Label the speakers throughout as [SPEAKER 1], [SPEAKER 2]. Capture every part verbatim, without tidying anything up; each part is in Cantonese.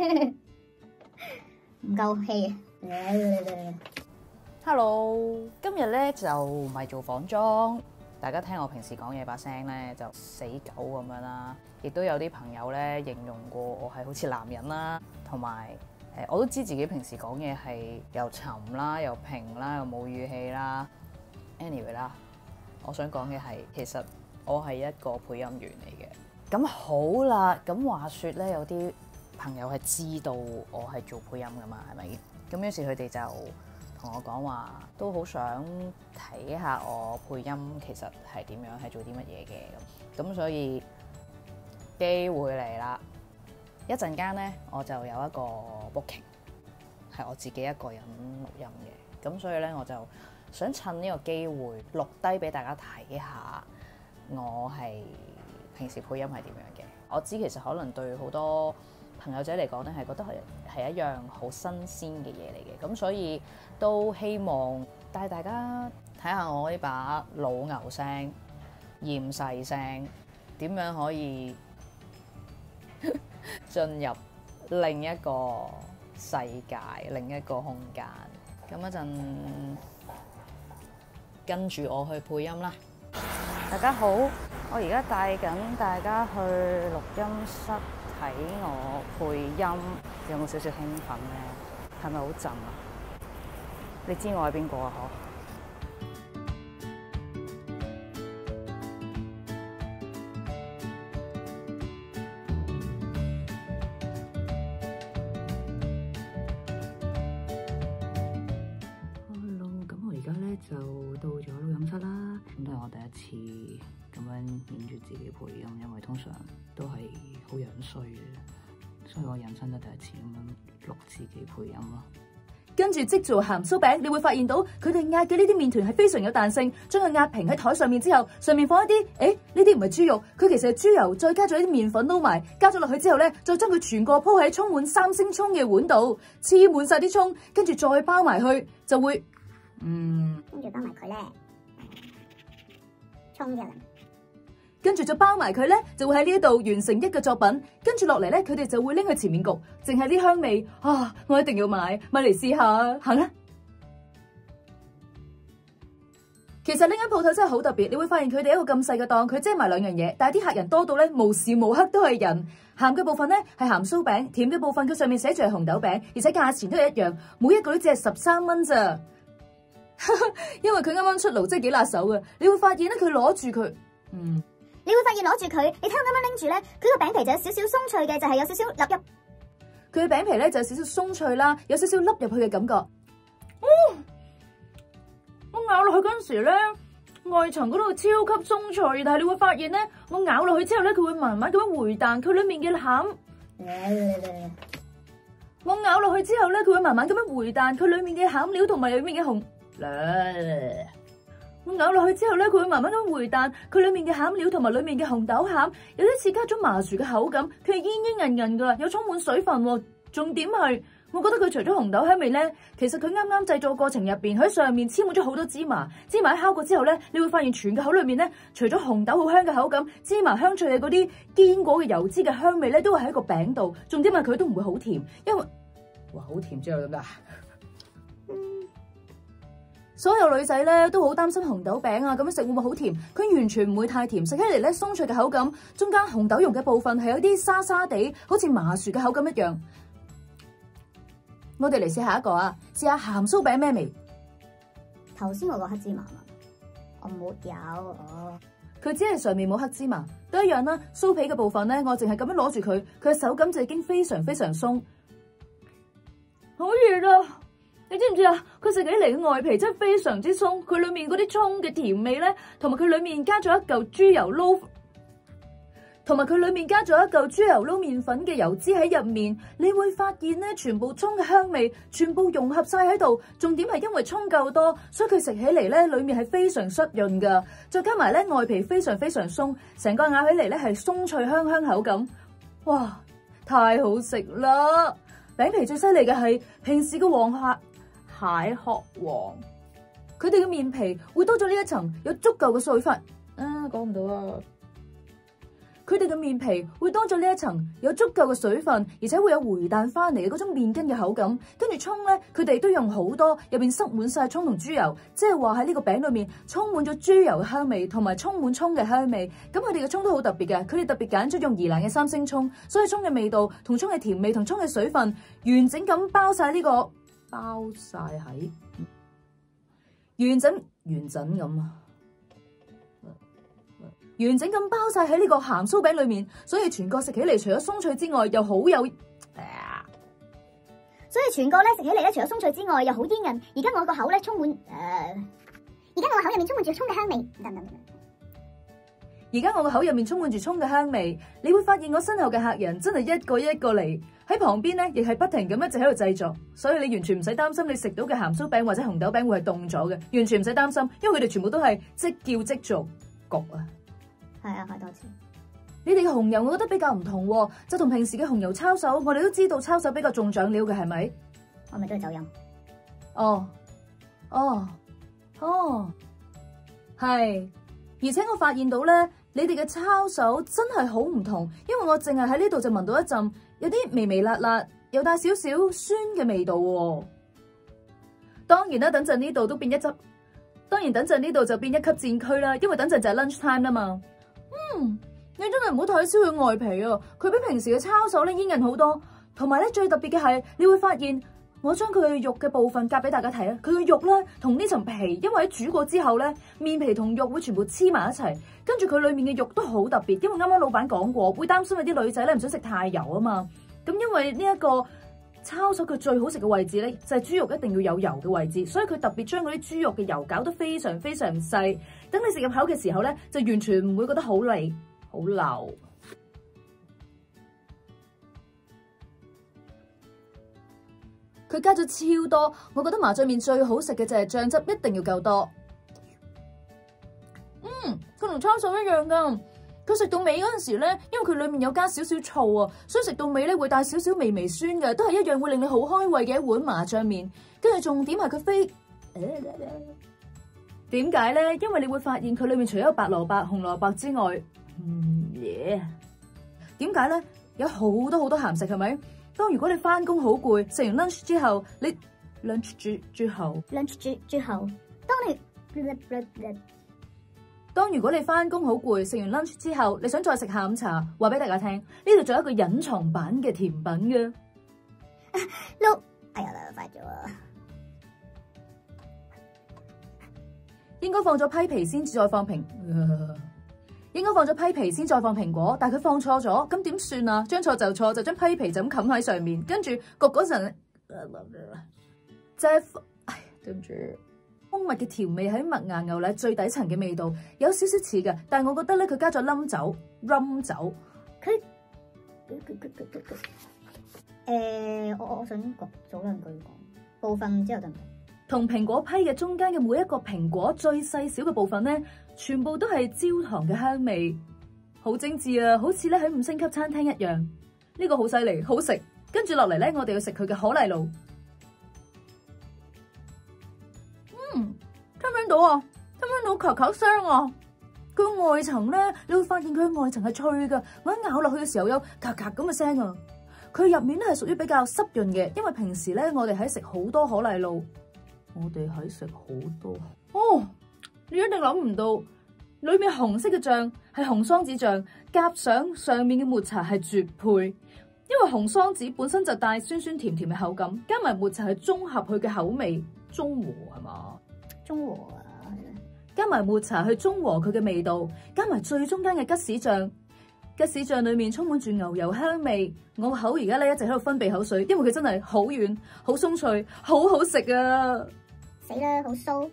[SPEAKER 1] 唔夠氣。
[SPEAKER 2] Hello，今日咧就唔係做仿妝，大家聽我平時講嘢把聲咧就死狗咁樣啦。亦都有啲朋友咧形容過我係好似男人啦，同埋誒我都知自己平時講嘢係又沉啦、又平啦、又冇語氣啦。Anyway 啦，我想講嘅係其實我係一個配音員嚟嘅。咁好啦，咁話說咧，有啲朋友係知道我係做配音噶嘛，係咪？咁於是佢哋就同我講話，都好想睇下我配音其實係點樣，係做啲乜嘢嘅。咁所以機會嚟啦！一陣間咧，我就有一個 booking，係我自己一個人錄音嘅。咁所以咧，我就想趁呢個機會錄低俾大家睇下，我係平時配音係點樣嘅。我知其實可能對好多朋友仔嚟講咧，係覺得係係一樣好新鮮嘅嘢嚟嘅。咁所以都希望帶大家睇下我呢把老牛聲、厭世聲點樣可以進入另一個世界、另一個空間。咁一陣跟住我去配音啦。大家好，我而家帶緊大家去錄音室睇我配音，有冇少少興奮咧？係咪好震啊？你知我係邊個啊？嗬？
[SPEAKER 3] 就到咗錄音室啦，咁都係我第一次咁樣影住自己配音，因為通常都係好樣衰嘅，所以我人生都第一次咁樣錄自己配音咯。
[SPEAKER 4] 跟住即做鹹酥餅，你會發現到佢哋壓嘅呢啲麵團係非常有彈性，將佢壓平喺台上面之後，上面放一啲，誒呢啲唔係豬肉，佢其實係豬油，再加咗啲麵粉撈埋，加咗落去之後咧，再將佢全個鋪喺充滿三星葱嘅碗度，黐滿晒啲葱，跟住再包埋去，就會。嗯，
[SPEAKER 1] 跟住包埋佢咧，沖嘅啦。
[SPEAKER 4] 跟住再包埋佢咧，就會喺呢一度完成一個作品。跟住落嚟咧，佢哋就會拎去前面焗，淨係啲香味啊！我一定要買，買嚟試下，行啦。其實呢間鋪頭真係好特別，你會發現佢哋一個咁細嘅檔，佢遮埋兩樣嘢，但係啲客人多到咧，無時無刻都係人。鹹嘅部分咧係鹹酥餅，甜嘅部分佢上面寫住係紅豆餅，而且價錢都係一樣，每一個都只係十三蚊咋。因為佢啱啱出爐，真係幾辣手嘅。你會發現咧，佢攞住佢，嗯，
[SPEAKER 1] 你會發現攞住佢，你睇我啱啱拎住咧，佢個餅皮就有少少鬆脆嘅，就係、是、有少少凹入。
[SPEAKER 4] 佢嘅餅皮咧就有少少鬆脆啦，有少少凹入去嘅感覺。哦，我咬落去嗰陣時咧，外層嗰度超級鬆脆，但係你會發現咧，我咬落去之後咧，佢會慢慢咁樣回彈，佢裏面嘅餡。我咬落去之後咧，佢會慢慢咁樣回彈，佢裏面嘅餡料同埋裏面嘅紅。我咬落去之後咧，佢會慢慢咁回彈，佢裏面嘅餡料同埋裏面嘅紅豆餡有啲似加咗麻薯嘅口感，佢係煙煙韌韌噶，有充滿水分。重點係，我覺得佢除咗紅豆香味咧，其實佢啱啱製作過程入邊喺上面黐滿咗好多芝麻，芝麻烤過之後咧，你會發現全個口裏面咧，除咗紅豆好香嘅口感，芝麻香脆嘅嗰啲堅果嘅油脂嘅香味咧，都係喺個餅度。重點係佢都唔會好甜，因為哇好甜之後得唔得？所有女仔咧都好擔心紅豆餅啊，咁樣食會唔會好甜？佢完全唔會太甜，食起嚟咧鬆脆嘅口感，中間紅豆蓉嘅部分係有啲沙沙地，好似麻薯嘅口感一樣。我哋嚟試下一個啊，試下鹹酥餅咩味？
[SPEAKER 1] 頭先我個黑芝麻嘛，我冇有哦。
[SPEAKER 4] 佢只係上面冇黑芝麻，都一樣啦。酥皮嘅部分咧，我淨係咁樣攞住佢，佢嘅手感就已經非常非常鬆，好熱啊！你知唔知啊？佢食起嚟嘅外皮真係非常之鬆，佢裏面嗰啲葱嘅甜味咧，同埋佢裏面加咗一嚿豬油撈，同埋佢裏面加咗一嚿豬油撈麵粉嘅油脂喺入面，你會發現咧，全部葱嘅香味全部融合晒喺度。重點係因為葱夠多，所以佢食起嚟咧，裏面係非常濕潤噶。再加埋咧，外皮非常非常鬆，成個咬起嚟咧係鬆脆香香口感，哇，太好食啦！餅皮最犀利嘅係平時嘅黃蟹。蟹殼黃，佢哋嘅麵皮會多咗呢一層，有足夠嘅水分。啊，講唔到啊！ 佢哋嘅面皮會多咗呢一層有足夠嘅水分，而且會有回彈翻嚟嘅嗰種麵筋嘅口感。跟住蔥咧，佢哋都用好多，入邊塞滿晒蔥同豬油，即係話喺呢個餅裏面充滿咗豬油嘅香味，同埋充滿蔥嘅香味。咁佢哋嘅蔥都好特別嘅，佢哋特別揀咗用宜蘭嘅三星蔥，所以蔥嘅味道同蔥嘅甜味同蔥嘅水分完整咁包晒呢、這個包晒喺完整完整咁啊！完整咁包晒喺呢個鹹酥餅裏面，所以全個食起嚟除咗鬆脆之外，又好有，啊、
[SPEAKER 1] 所以全個咧食起嚟咧，除咗鬆脆之外，又好煙韌。而家我個口咧充滿誒，而家我個口入面充滿住蔥嘅香味。等等
[SPEAKER 4] 而家我個口入面充滿住蔥嘅香味，你會發現我身後嘅客人真係一個一個嚟，喺旁邊咧亦係不停咁一直喺度製作，所以你完全唔使擔心你食到嘅鹹酥餅或者紅豆餅會係凍咗嘅，完全唔使擔心，因為佢哋全部都係即叫即做焗啊。
[SPEAKER 1] 係啊，開多次。
[SPEAKER 4] 你哋嘅紅油我覺得比較唔同，就同平時嘅紅油抄手，我哋都知道抄手比較重醬料嘅，係咪？
[SPEAKER 1] 我咪都係走音。
[SPEAKER 4] 哦，哦，哦，係。而且我發現到咧，你哋嘅抄手真係好唔同，因為我淨係喺呢度就聞到一陣有啲微微辣辣，又帶少少酸嘅味道喎。當然啦，等陣呢度都變一執，當然等陣呢度就變一級戰區啦，因為等陣就係 lunch time 啦嘛。嗯，你真係唔好睇小佢外皮啊，佢比平時嘅抄手咧煙韌好多，同埋咧最特別嘅係，你會發現我將佢嘅肉嘅部分夾俾大家睇啊，佢嘅肉咧同呢層皮，因為喺煮過之後咧，面皮同肉會全部黐埋一齊，跟住佢裏面嘅肉都好特別，因為啱啱老闆講過，會擔心有啲女仔咧唔想食太油啊嘛，咁因為呢一個抄手佢最好食嘅位置咧，就係豬肉一定要有油嘅位置，所以佢特別將嗰啲豬肉嘅油搞得非常非常細，等你食入口嘅時候咧，就完全唔會覺得好膩好流。佢加咗超多，我覺得麻醬麵最好食嘅就係醬汁一定要夠多。嗯，佢同抄手一樣噶。佢食到尾嗰陣時咧，因為佢裏面有加少少醋啊，所以食到尾咧會帶少少微微酸嘅，都係一樣會令你好開胃嘅一碗麻醬麵。跟住重點係佢飛，點解咧？因為你會發現佢裏面除咗白蘿蔔、紅蘿蔔之外，嗯耶，點解咧？有好多好多鹹食係咪？當如果你翻工好攰，食完 lunch 之後，你 lunch 之之後
[SPEAKER 1] lunch 之之後，當你
[SPEAKER 4] 當如果你翻工好攰，食完 lunch 之後，你想再食下午茶，話俾大家聽，呢度仲有一個隱藏版嘅甜品嘅。
[SPEAKER 1] 碌，哎呀，快咗啊！
[SPEAKER 4] 應該放咗批皮先至再放蘋，應該放咗批皮先再放蘋果，但係佢放錯咗，咁點算啊？將錯就錯，就將批皮就咁冚喺上面，跟住焗嗰陣，就係，唉，對唔住。蜂蜜嘅調味喺麥芽牛奶最底層嘅味道，有少少似嘅，但係我覺得咧佢加咗冧酒、rum 酒。
[SPEAKER 1] 佢，誒，我我想講早兩句講部分之後得唔得？
[SPEAKER 4] 同蘋果批嘅中間嘅每一個蘋果最細小嘅部分咧，全部都係焦糖嘅香味，好精緻啊！好似咧喺五星級餐廳一樣。呢個好犀利，好食。跟住落嚟咧，我哋要食佢嘅可麗露。嗯，聽唔聽到啊？聽唔聽到咔咔聲啊？佢外層咧，你會發現佢嘅外層係脆噶，我一咬落去嘅時候有咔咔咁嘅聲啊。佢入面咧係屬於比較濕潤嘅，因為平時咧我哋喺食好多可麗露，我哋喺食好多哦。你一定諗唔到，裏面紅色嘅醬係紅桑子醬，夾上上面嘅抹茶係絕配，因為紅桑子本身就帶酸酸甜甜嘅口感，加埋抹茶係綜合佢嘅口味。中和係嘛？
[SPEAKER 1] 中和啊，
[SPEAKER 4] 加埋抹茶去中和佢嘅味道，加埋最中間嘅吉士醬，吉士醬裏面充滿住牛油香味。我口而家咧一直喺度分泌口水，因為佢真係好軟、好鬆脆、好好食啊！
[SPEAKER 1] 死啦，好酥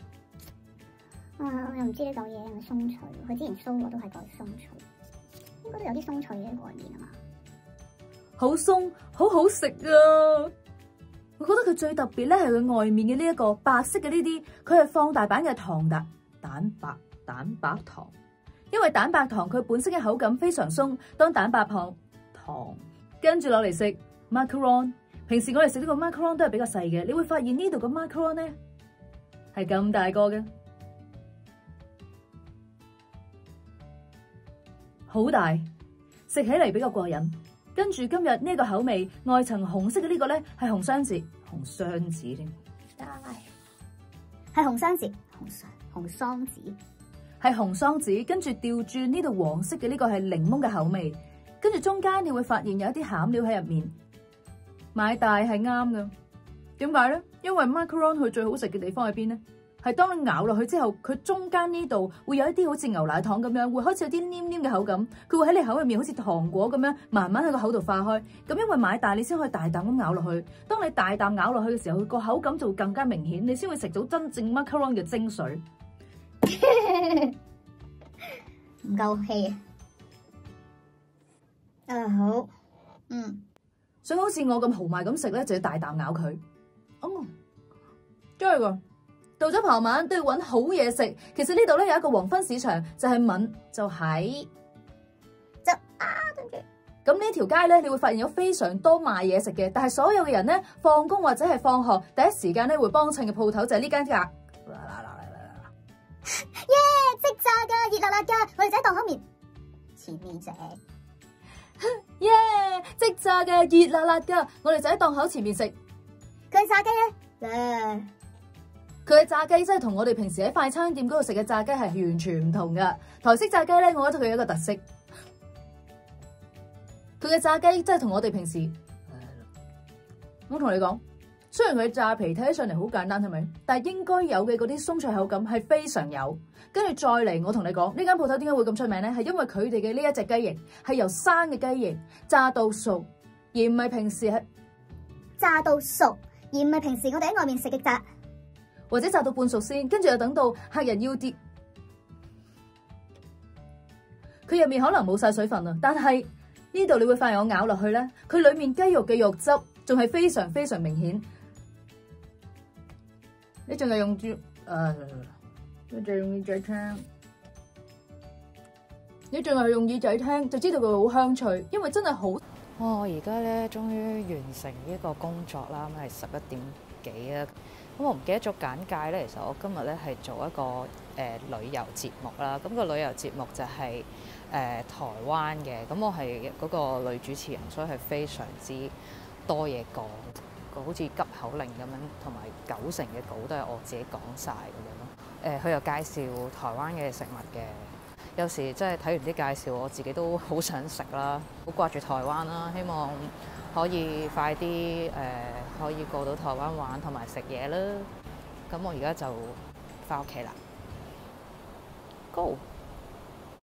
[SPEAKER 1] 啊！我又唔知呢嚿嘢係咪鬆脆，佢之前酥我都係講鬆脆，應該都有啲鬆脆嘅概念啊嘛。
[SPEAKER 4] 好鬆，好好食啊！我覺得佢最特別咧係佢外面嘅呢一個白色嘅呢啲，佢係放大版嘅糖達蛋白蛋白糖，因為蛋白糖佢本身嘅口感非常鬆，當蛋白糖糖跟住落嚟食 macaron， 平時我哋食呢個 macaron 都係比較細嘅，你會發現呢度嘅 macaron 咧係咁大個嘅， 好大，食起嚟比較過癮。跟住今日呢個口味，外層紅色嘅呢個咧係紅雙子，紅雙子添，
[SPEAKER 1] 係紅雙子，紅雙紅雙子，
[SPEAKER 4] 係紅雙子。跟住調轉呢度黃色嘅呢個係檸檬嘅口味，跟住中間你會發現有一啲餡料喺入面。買大係啱㗎，點解咧？因為 macaron 佢最好食嘅地方喺邊咧？係當你咬落去之後，佢中間呢度會有一啲好似牛奶糖咁樣，會開始有啲黏黏嘅口感。佢會喺你口入面好似糖果咁樣，慢慢喺個口度化開。咁因為買大，你先可以大啖咁咬落去。當你大啖咬落去嘅時候，佢個口感就會更加明顯，你先會食到真正 macaron 嘅精髓。
[SPEAKER 1] 唔夠氣啊！啊好，嗯，
[SPEAKER 4] 想好似我咁豪邁咁食咧，就要大啖咬佢。哦，真係㗎。到咗傍晚都要揾好嘢食，其實呢度咧有一個黃昏市場，就係敏就喺
[SPEAKER 1] 就啊跟住
[SPEAKER 4] 咁呢條街咧，你會發現有非常多賣嘢食嘅，但係所有嘅人咧放工或者係放學第一時間咧會幫襯嘅鋪頭就係呢間㗎。
[SPEAKER 1] 耶！即炸噶，熱辣辣噶，我哋就喺檔口面前面食。
[SPEAKER 4] 耶！即炸嘅，熱辣辣噶，我哋就喺檔口前面食。
[SPEAKER 1] 佢炸雞咧，誒。
[SPEAKER 4] 佢嘅炸雞真係同我哋平時喺快餐店嗰度食嘅炸雞係完全唔同噶。台式炸雞咧，我覺得佢有一個特色，佢嘅炸雞真係同我哋平時，我同你講，雖然佢炸皮睇起上嚟好簡單，係咪？但係應該有嘅嗰啲鬆脆口感係非常有。跟住再嚟，我同你講呢間鋪頭點解會咁出名咧？係因為佢哋嘅呢一隻雞翼係由生嘅雞翼炸到熟，而唔係平時係
[SPEAKER 1] 炸到熟，而唔係平時我哋喺外面食嘅炸。
[SPEAKER 4] 或者炸到半熟先，跟住又等到客人要啲，佢入面可能冇晒水分啊，但係呢度你會發現我咬落去咧，佢裏面雞肉嘅肉汁仲係非常非常明顯。你仲係用住，誒、呃，你仲用耳仔聽，你仲係用耳仔聽，就知道佢好香脆，因為真係好。
[SPEAKER 2] 哇！我而家咧終於完成呢個工作啦，咁係十一點幾啊。咁我唔記得咗簡介咧，其實我今日咧係做一個誒、呃、旅遊節目啦。咁、個旅遊節目就係、是、誒、呃、台灣嘅。咁我係嗰個女主持人，所以係非常之多嘢講，好似急口令咁樣，同埋九成嘅稿都係我自己講晒咁樣咯。誒、呃，佢又介紹台灣嘅食物嘅。有時真係睇完啲介紹，我自己都好想食啦，好掛住台灣啦，希望可以快啲誒、呃、可以過到台灣玩同埋食嘢啦。咁我而家就返屋企啦，Go！